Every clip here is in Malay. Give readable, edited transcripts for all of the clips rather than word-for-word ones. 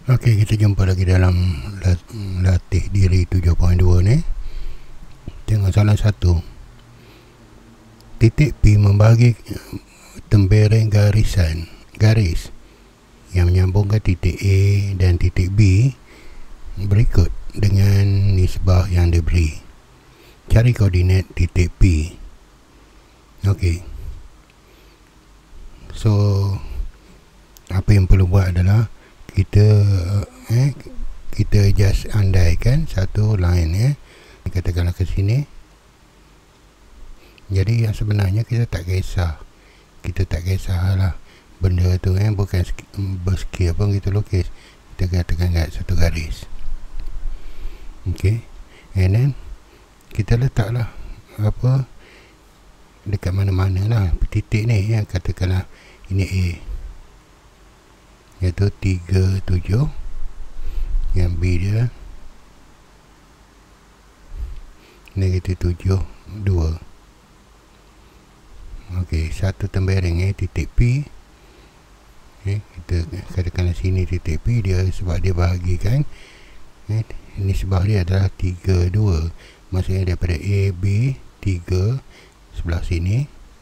Okey, kita jumpa lagi dalam latih diri 7.2 ni. Tengok soalan 1. Titik P membagi tembereng garis yang menyambungkan titik A dan titik B berikut dengan nisbah yang diberi. Cari koordinat titik P. Okey. So, apa yang perlu buat adalah kita just andaikan satu line katakanlah ke sini. Jadi yang sebenarnya kita tak kisah lah benda tu bukan berskil pun kita lukis, kita katakan kat satu garis. Okay, and then kita letaklah apa dekat mana-mana lah titik ni katakanlah ini A, iaitu 3, 7. Yang B dia negatif 7, 2. Okey, satu tembereng titik P. Kita katakan sini titik P dia sebab dia bahagikan nisbah dia adalah 3, 2. Maksudnya daripada A, B 3 sebelah sini,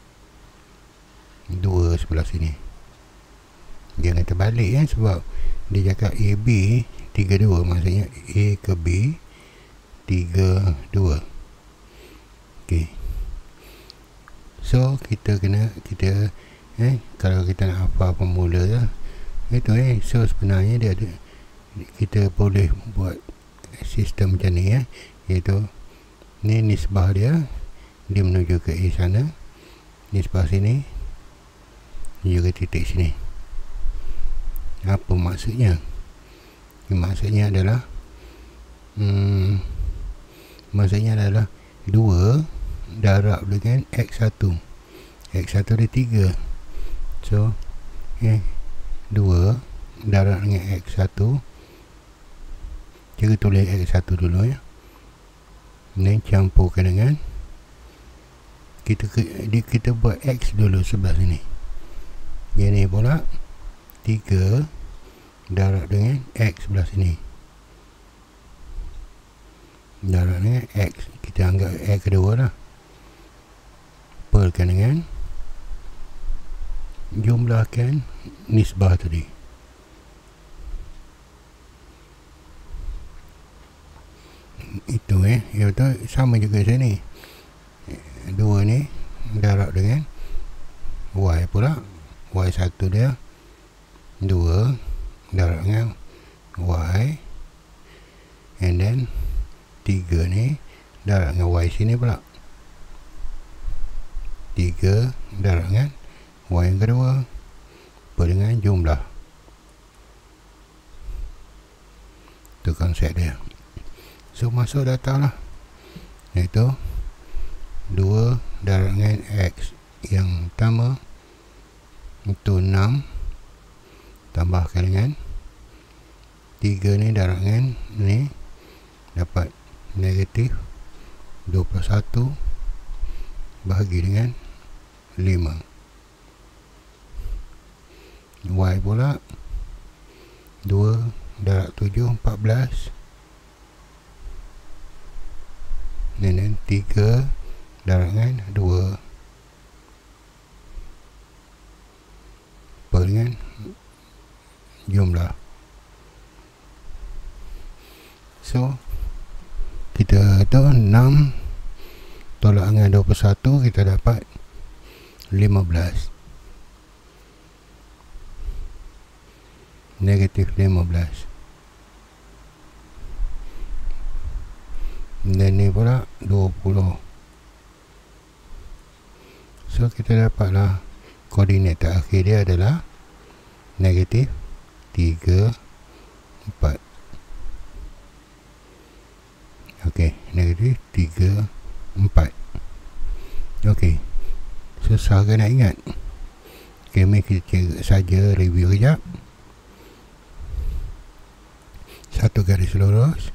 2 sebelah sini. Jangan terbalik sebab dia cakap AB 32, maksudnya A ke B 32. Okey. So kita kalau kita nak hafal formula itu so sebenarnya dia ada, kita boleh buat sistem macam ni iaitu ni nisbah dia menuju ke A sana, nisbah sini menuju ke titik sini. Apa maksudnya? Maksudnya adalah 2 darab dengan X1. X1 dia 3. So 2 darab dengan X1. Kita tulis X1 dulu Ini campurkan dengan kita buat X dulu sebelah sini. Ini pula 3 darab dengan X sebelah sini. Darab dengan X, kita anggap X kedua lah. Perkan dengan jumlahkan nisbah tadi. Itu ya betul, sama juga sini. 2 ni darab dengan Y pula. Y1 dia 2 darab dengan Y, and then 3 ni darab dengan Y sini pula. 3 darab dengan Y yang kedua per dengan jumlah. Itu konsep dia. So masuk data lah, iaitu 2 darab dengan X yang pertama itu 6, tambahkan dengan 3 ni darab dengan ni, dapat negatif 21 bahagi dengan 5. Y pula 2 darab 7, 14. Dan 3 darab dengan 2 per dengan jumlah. So kita tu 6 tolak dengan 21, kita dapat 15. Negatif 15. Dan ni pula 20. So kita dapatlah koordinat terakhir dia adalah negatif 3, 4. Okey, negatif 3, 4. Okey, susah ke nak ingat? Okey, mari kita saja review kejap. Satu garis lurus,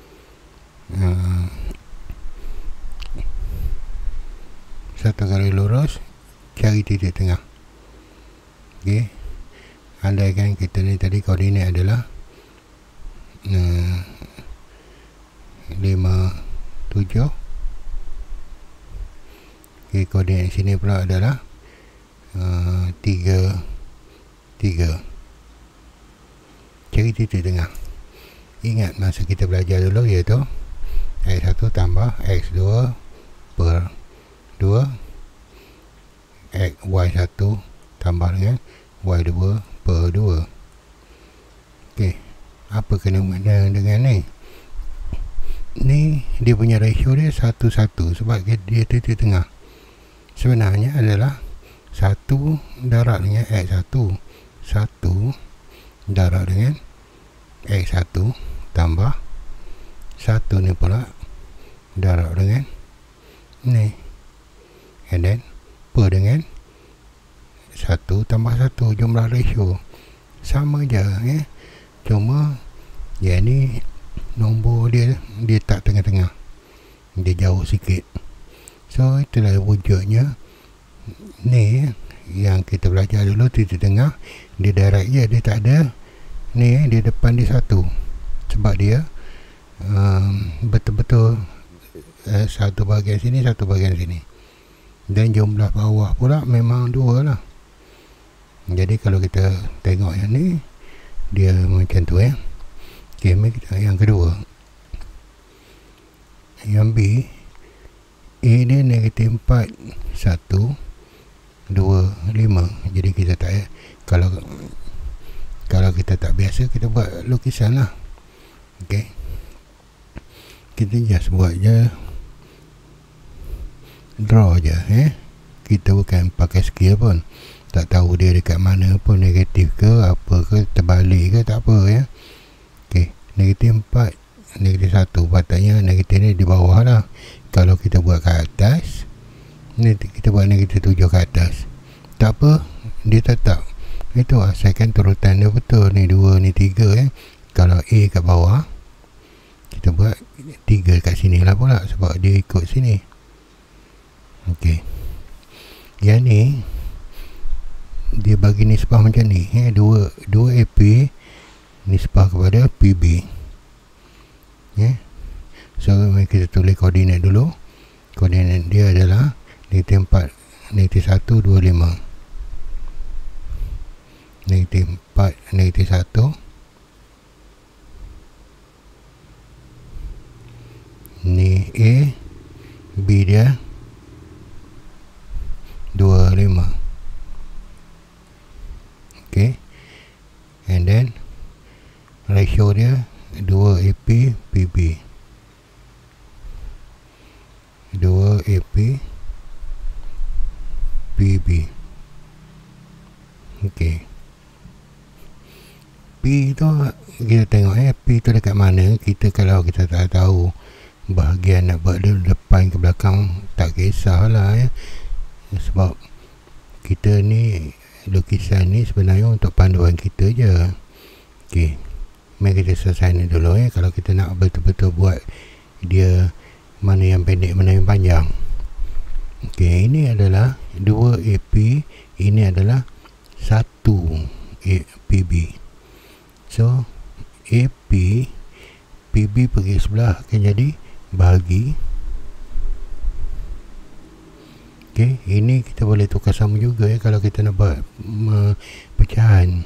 cari titik tengah. Okey, andaikan kita ni tadi koordinat adalah 57. Okay, koordinat sini pula adalah 3. Cari titik tengah. Ingat masa kita belajar dulu, iaitu X1 tambah X2 per 2, Y1 tambah dengan Y2 per 2. Okey, apa kena dengan ni? Ni dia punya ratio dia 1:1 sebab dia titik tengah. Sebenarnya adalah 1 darab dengan X1, 1 darab dengan X1 tambah 1 ni pula darab dengan ni, and then per dengan 1 tambah 1, jumlah ratio sama je ya. Cuma yang ni nombor dia tak tengah-tengah, dia jauh sikit. So itulah wujudnya ni yang kita belajar dulu, titik tengah dia direct je, dia tak ada ni dia depan dia 1 sebab dia betul-betul satu bahagian sini, satu bahagian sini, dan jumlah bawah pula memang 2 lah. Jadi kalau kita tengok yang ni dia macam tu ya. Okay, yang kedua, yang B, A dia negatif 4, 1, 2, 5. Jadi kita tak, kalau kita tak biasa, kita buat lukisan lah. Okay, kita just buat je, draw je kita bukan pakai skill pun, tak tahu dia dekat mana pun, negatif ke apa ke, terbalik ke, tak apa ya. Okay, negatif 4, negatif 1, patutnya negatif ni di bawah lah. Kalau kita buat ke atas ni, kita buat negatif 7 ke atas, tak apa, dia tetap itu asalkan turutan dia betul. Ni 2, ni 3 ya. Kalau A kat bawah, kita buat 3 kat sini lah pula sebab dia ikut sini. Okey, yang ni dia bagi nisbah macam ni 2 AP nisbah kepada PB ya. So kita tulis koordinat dulu. Koordinat dia adalah negatif 4, negatif 1, 2, 5. Negatif 4, negatif 1, ni A, B dia 2, 5. Okay, and then ratio dia 2 AP PB, 2 AP PB. Okay, P tu kita tengok P tu dekat mana. Kita kalau kita tak tahu bahagian nak buat dia depan ke belakang, tak kisahlah ya. Sebab kita ni lukisan ni sebenarnya untuk panduan kita je. Okey, mari kita selesai ni dulu ya. Kalau kita nak betul-betul buat dia mana yang pendek, mana yang panjang. Okey, ini adalah 2 AP, ini adalah 1 PB. So AP PB pergi sebelah akan jadi bahagi. Okay, ini kita boleh tukar sama juga ya kalau kita nak buat pecahan.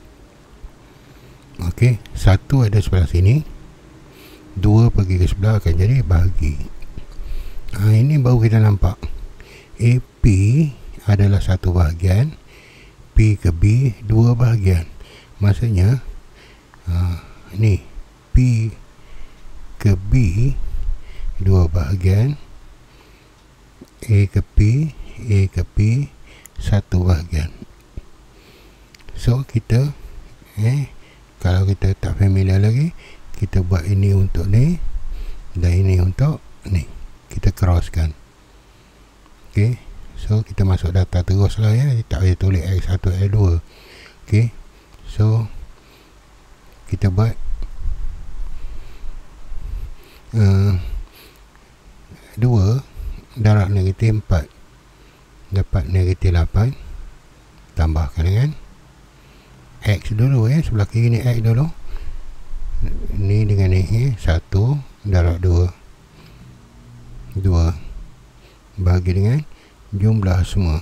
Okay, 1 ada sebelah sini, 2 pergi ke sebelah akan jadi bahagi. Ini baru kita nampak AP adalah 1 bahagian, P ke B 2 bahagian. Maksudnya ni P ke B 2 bahagian, A ke P 1 bahagian. So kita kalau kita tak familiar lagi, kita buat ini untuk ni dan ini untuk ni, kita crosskan. Okay, so kita masuk data terus lah ya, tak boleh tulis X1 X2. Okay, so kita buat 2 darab negatif 4 dapat negatif 8, tambahkan dengan X dulu ya, sebelah kiri ni X dulu. Ni dengan ni 1 darab 2 bagi dengan jumlah semua.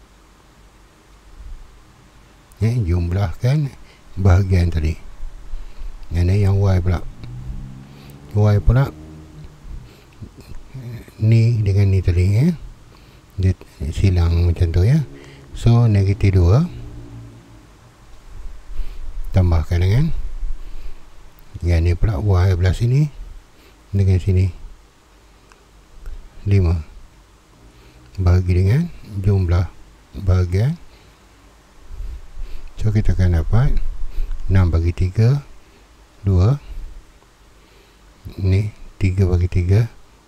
Jumlahkan bahagian tadi. Ini yang Y pula. Y pula ni dengan ni tadi dia silang macam tu ya. So negatif 2 tambahkan dengan yang ni pula Y belah sini dengan sini 5 bagi dengan jumlah bahagian. So kita akan dapat 6 bagi 3 2. Ni 3 bagi 3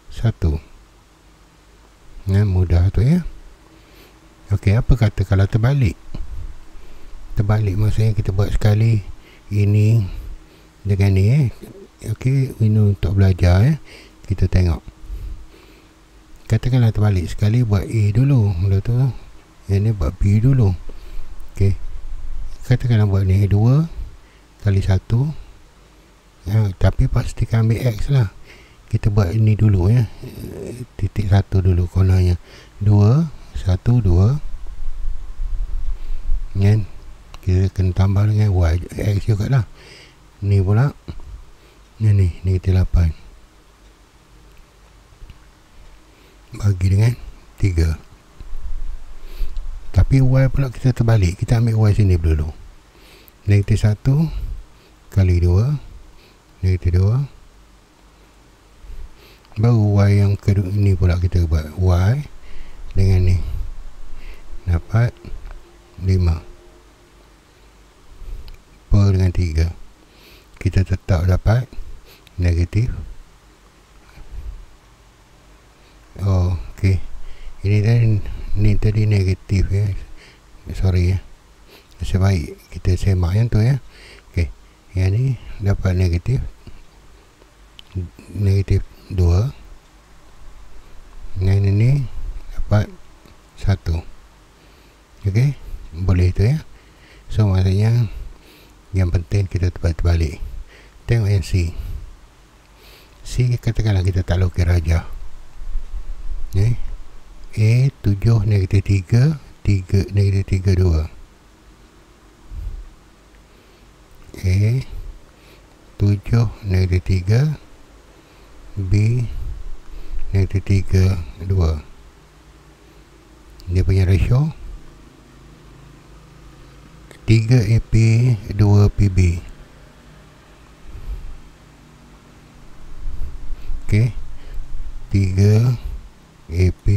1. Mudah tu ya. Okey, apa kata kalau terbalik? Terbalik maksudnya kita buat sekali ini dengan ni Okey, ini untuk belajar kita tengok. Katakanlah terbalik, sekali buat A dulu, lepas tu yang ni buat B dulu. Okey, katakanlah buat ni 2 kali 1 tapi pastikan ambil X lah. Kita buat ini dulu ya, titik 1 dulu konanya 2 1 2 kan. Kita kena tambah dengan Y X juga lah. Ni pula ni negatif 8 bagi dengan 3. Tapi Y pula kita terbalik, kita ambil Y sini dulu. Negatif 1 kali 2 negatif 2 baru Y yang kedua ni pula kita buat Y dengan ni dapat 5 per dengan 3. Kita tetap dapat negatif. Okey, ini tadi negatif ya, sorry ya, sebaik kita semak yang tu ya. Okey, yang ni dapat negatif 2 dan ini dapat 1. Okey, boleh tu ya. So maksudnya yang penting kita terbalik. Tengok yang C katakanlah kita tak lukis rajah. A 7 negatif 3 negatif 3 2. A 7 negatif 3 B negatif 3 2. Dia punya ratio 3 AP 2 PB. Okey, 3 AP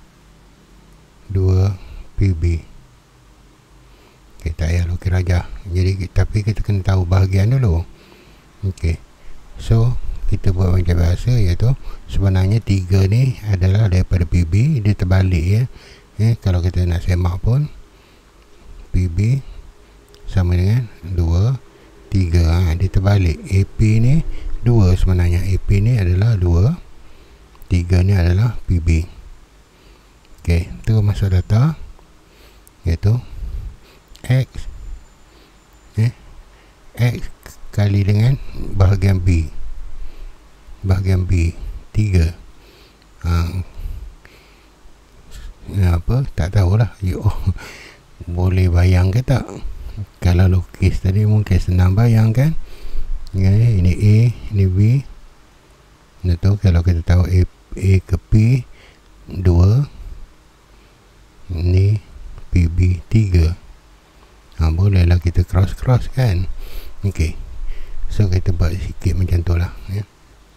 2 PB. Okey, tak payah lukis rajah. Jadi tapi kita kena tahu bahagian dulu. Okey, so kita buat macam biasa, iaitu sebenarnya 3 ni adalah daripada PB, dia terbalik ya. Kalau kita nak semak pun PB sama dengan 2 3 dia terbalik. AP ni 2 sebenarnya, AP ni adalah 2, 3 ni adalah PB. Okey, tu masuk data iaitu X X kali dengan bahagian B 3. Apa tak tahulah. Boleh bayang ke tak? Kalau lukis tadi mungkin senang bayang kan. Ini A, ini B. Nah tu kalau kita tahu A ke P 2, ni PB 3. Bolehlah kita cross kan. Okey, so kita buat sikit macam tu lah ya.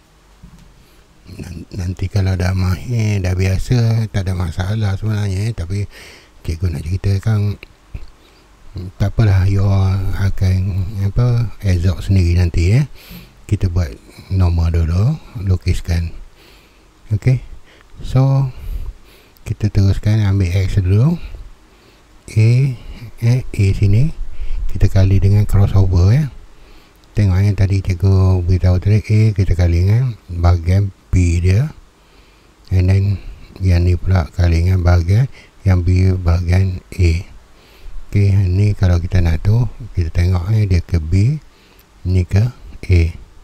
Nanti kalau dah mahir, dah biasa, tak ada masalah sebenarnya tapi cikgu nak cerita kan, tak apalah, you akan absorb sendiri nanti ya. Kita buat normal dulu, lukiskan. Okey, so kita teruskan, ambil X dulu. A sini kita kali dengan crossover ya. Tengok yang tadi cikgu beritahu tadi, A kita kali dengan bahagian B dia, and then yang ni pula kali dengan bahagian yang B bahagian A. Okey, ni kalau kita nak tu kita tengok dia ke B, ni ke A.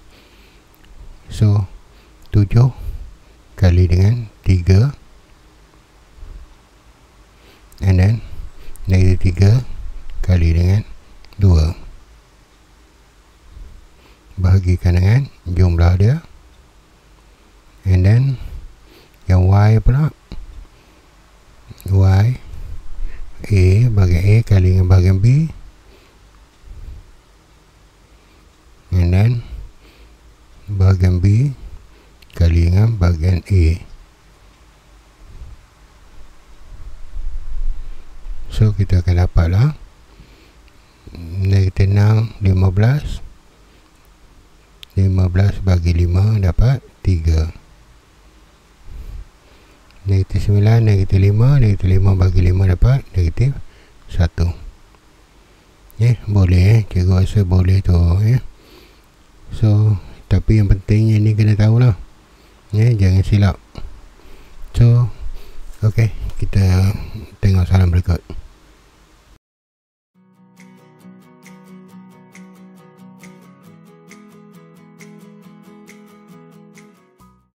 So 7 kali dengan 3, and then negatif 3 kali dengan 2, bahagikan dengan jumlah dia, and then yang y pula, y A bahagian A kali dengan bahagian B, and then bahagian B kali dengan bahagian A. So kita akan dapatlah negatif 6, 15 bagi 5 dapat 3. Negatif 9, negatif 5, negatif 5 bagi 5 dapat negatif 1. Boleh cikgu rasa boleh tu. So tapi yang pentingnya ni kena tahulah, jangan silap. So ok, kita tengok soalan berikut.